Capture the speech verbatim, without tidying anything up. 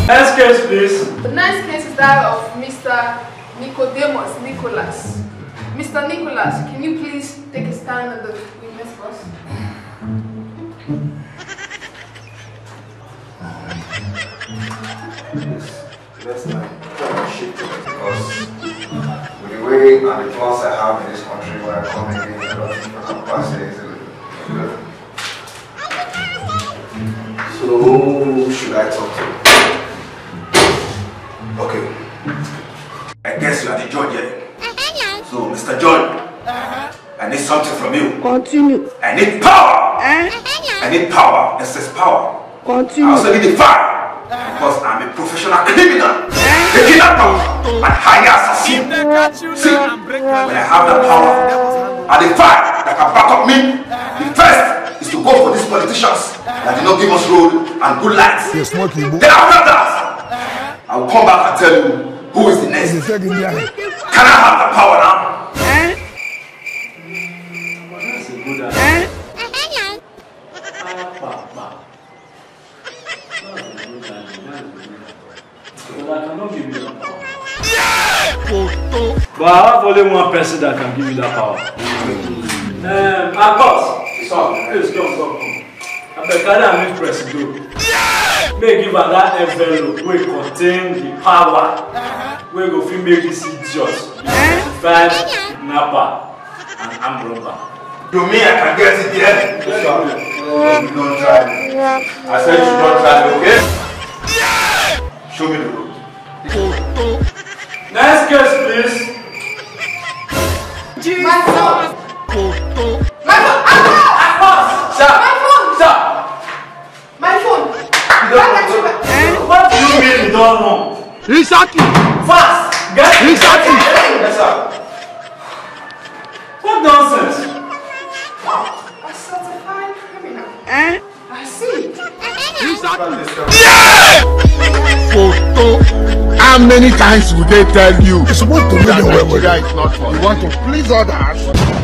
Next case, please. The next case is that of Mister Nicodemus Nicholas. Mister Nicholas, can you please take a stand on the witness box? Let's not shit because with the way and the plans I have in this country where I come in a lot of people pass it. So who should I talk to? Okay. I guess you are the judge here. So Mister John, I need something from you. Continue. I need power. I need power. This is power. Continue. I also need the fire. Because I'm a professional criminal, a kidnapper, and higher assassin. See, when I have that power and the fire that can back up me, the first is to go for these politicians that did not give us road and good lights. Then after that, I will come back and tell you who is the next. Can I have the power now? That's a good idea. But I cannot give you that power. But I have only one person that can give you that power. Um, of course. Please come, come, come. I beg carry am press go. Make give her that envelope wey contain the power wey go fit make this idiot find kidnapper and armed robber. To me, I can get it there. You don't try me. I said you don't try me, okay? Show me the road. Next case, please. My phone! My phone! Of course! Sir! My phone! Sir! My phone! You don't know. What do you mean you don't know? Exactly. Fast! Get Exactly. Yes, sir. What nonsense? A certified criminal. Eh? I see. Exactly. Yeah! Photo. How many times would they tell you? You're supposed to know the way. You want to please others.